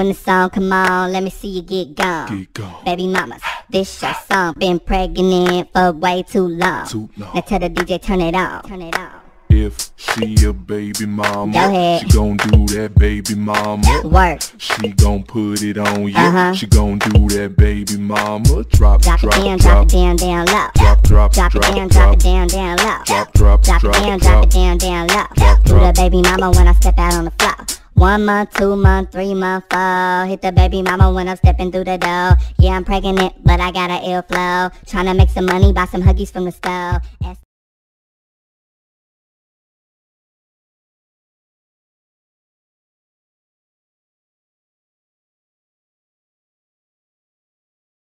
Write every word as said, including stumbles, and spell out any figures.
when the song come on, let me see you get gone. Get gone. Baby mamas, this your song. Been pregnant for way too long. Too long. Now tell the D J turn it on. Turn it on. If she a baby mama, Go ahead. she gon' do that baby mama. Work. She gon' put it on you. Uh-huh. She gon' do that baby mama. Drop, Drop, drop, it down, drop drop, it down, down low. drop, drop, Drop it drop, down, drop drop, it down, down low. drop, drop, Drop it drop, down, drop drop. it down, down low. Drop, Do the drop. baby mama when I step out on the floor. One month, two month, three month, four. Hit the baby mama when I'm stepping through the door. Yeah, I'm pregnant, but I got an ill flow. Tryna make some money, buy some Huggies from the store.